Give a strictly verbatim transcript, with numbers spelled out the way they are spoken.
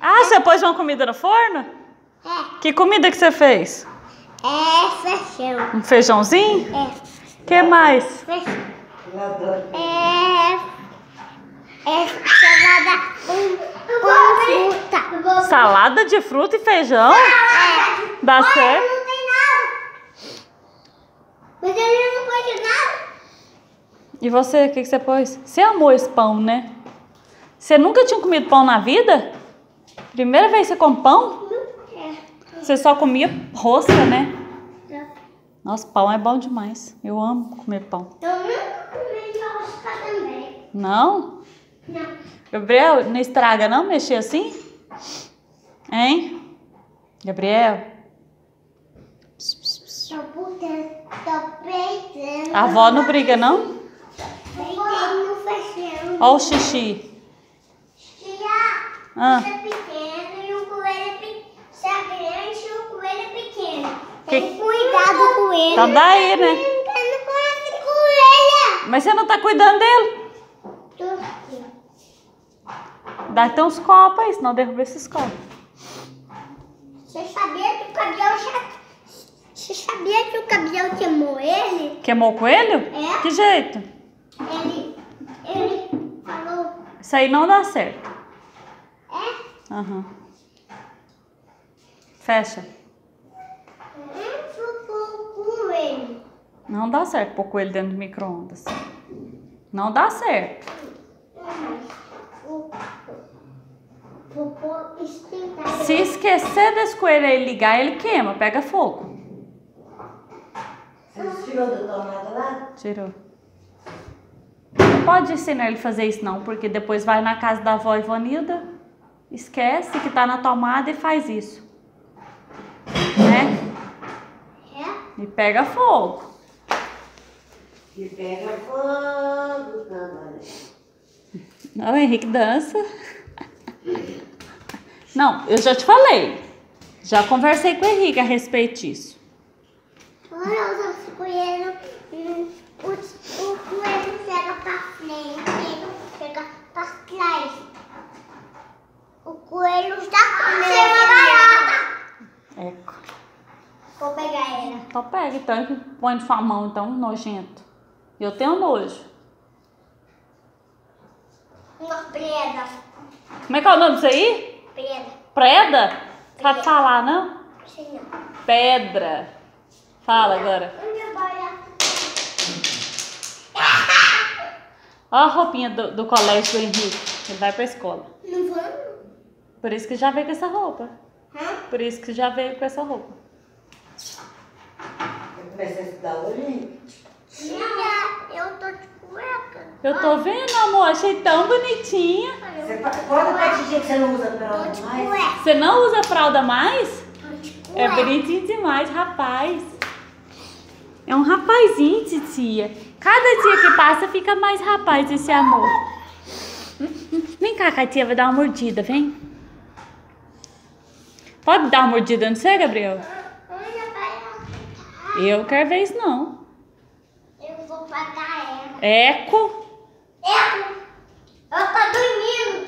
Ah, você pôs uma comida no forno? É. Que comida que você fez? É feijão. Um feijãozinho? É. Que mais? Feijão. É. É salada com, com fruta. Salada de fruta e feijão? É. Dá Olha, certo? não tem nada. Mas ele não pôs nada. E você, o que, que você pôs? Você amou esse pão, né? Você nunca tinha comido pão na vida? Primeira vez que você come pão? É. Você só comia rosca, né? É. Nossa, pão é bom demais. Eu amo comer pão. Eu nunca comi rosca também. Não? Não. Gabriel, não estraga não mexer assim? Hein? Gabriel? Pss, pss, pss. Tô botando, tô peitando. A avó não briga não? Peitando no feijão. Olha o xixi. Tia, Ah. você é pequeno e o coelho é pequeno. Você é grande e o coelho é pequeno. Que- Tem cuidado com ele. Então daí, né? Eu não conheço coelho. Mas você não tá cuidando dele? Tô aqui. Dá até uns copos aí, senão derruba esses copos. Você sabia que o cabião já... Você sabia que o cabião queimou ele? Queimou o coelho? É. Que jeito? Ele... Ele falou... Isso aí não dá certo. É? Aham. Fecha. Um ficou com ele. Não dá certo pôr coelho dentro do micro-ondas. Não dá certo. O popô esquentar. Se esquecer desse coelho aí ligar, ele queima, pega fogo. Você tirou da tomada lá? Tirou. Não pode ensinar ele a fazer isso não, porque depois vai na casa da avó Ivanilda, esquece que tá na tomada e faz isso. Né? É? E pega fogo. E pega fogo também. Não, o Henrique dança. Não, eu já te falei. Já conversei com o Henrique a respeito disso. Olha o nosso coelho. hum, O, o coelho chega pra frente, ele chega pra trás. O coelho já comeu a barata. Eco. Vou pegar ela. Então pega, então, e põe de sua mão, então, nojento. Eu tenho nojo. Uma preda. Como é que é o nome disso aí? Preda. Preda? Sabe falar, não? Sei não. Pedra. Fala agora. Onde a barata? Olha a roupinha do, do colégio do Henrique. Ele vai pra escola. Não vamos? Por isso que já veio com essa roupa. Hã? Por isso que já veio com essa roupa. Eu comecei a estudar hoje, hein? Tia, eu tô de cueca. Eu tô vendo, amor. Achei tão bonitinha. Você, quando faz dia que você não usa Tô fralda de mais? cueca. Você não usa fralda mais? Tô de cueca. É bonitinho demais, rapaz. É um rapazinho, titia. Cada dia que passa fica mais rapaz esse amor. Vem cá, Catia, vai dar uma mordida, vem. Pode dar uma mordida no você, Gabriel? Onde a barata? Eu quero ver isso, não. Eu vou pagar ela. Eco. Eu, ela tá dormindo.